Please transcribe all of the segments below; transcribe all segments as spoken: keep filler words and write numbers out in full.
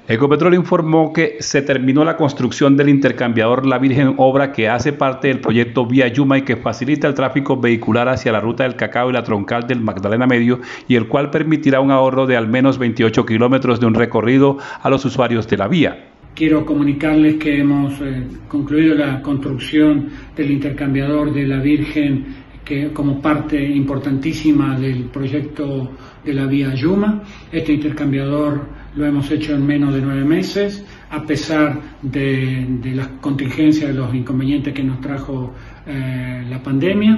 Ecopetrol informó que se terminó la construcción del intercambiador La Virgen, obra que hace parte del proyecto Vía Yuma y que facilita el tráfico vehicular hacia la ruta del Cacao y la troncal del Magdalena Medio, y el cual permitirá un ahorro de al menos veintiocho kilómetros de un recorrido a los usuarios de la vía. Quiero comunicarles que hemos eh, concluido la construcción del intercambiador de La Virgen, que como parte importantísima del proyecto de la Vía Yuma. Este intercambiador lo hemos hecho en menos de nueve meses, a pesar de, de las contingencias, de los inconvenientes que nos trajo eh, la pandemia.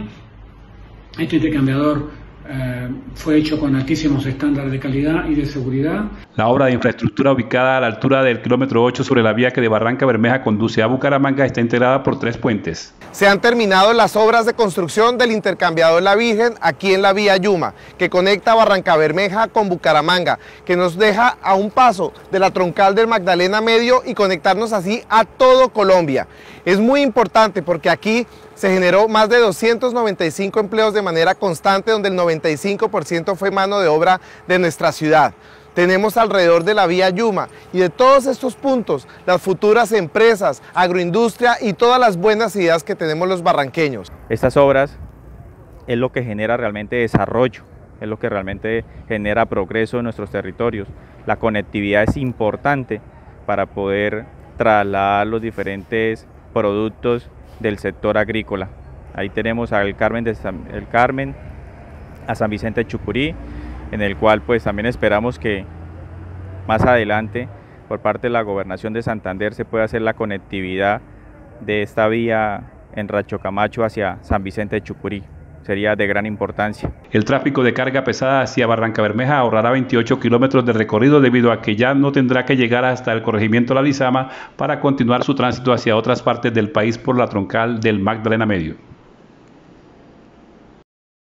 Este intercambiador Eh, fue hecho con altísimos estándares de calidad y de seguridad. La obra de infraestructura, ubicada a la altura del kilómetro ocho sobre la vía que de Barranca Bermeja conduce a Bucaramanga, está integrada por tres puentes. Se han terminado las obras de construcción del intercambiador La Virgen aquí en la vía Yuma, que conecta Barranca Bermeja con Bucaramanga, que nos deja a un paso de la troncal del Magdalena Medio y conectarnos así a todo Colombia. Es muy importante porque aquí se generó más de doscientos noventa y cinco empleos de manera constante, donde el noventa y cinco por ciento fue mano de obra de nuestra ciudad. Tenemos alrededor de la vía Yuma y de todos estos puntos las futuras empresas, agroindustria y todas las buenas ideas que tenemos los barranqueños. Estas obras es lo que genera realmente desarrollo, es lo que realmente genera progreso en nuestros territorios. La conectividad es importante para poder trasladar los diferentes productos del sector agrícola. Ahí tenemos al Carmen, de San, el Carmen a San Vicente de Chucurí, en el cual pues también esperamos que más adelante por parte de la Gobernación de Santander se pueda hacer la conectividad de esta vía en Rancho Camacho hacia San Vicente de Chucurí. Sería de gran importancia. El tráfico de carga pesada hacia Barranca Bermeja ahorrará veintiocho kilómetros de recorrido, debido a que ya no tendrá que llegar hasta el corregimiento La Lizama para continuar su tránsito hacia otras partes del país por la troncal del Magdalena Medio.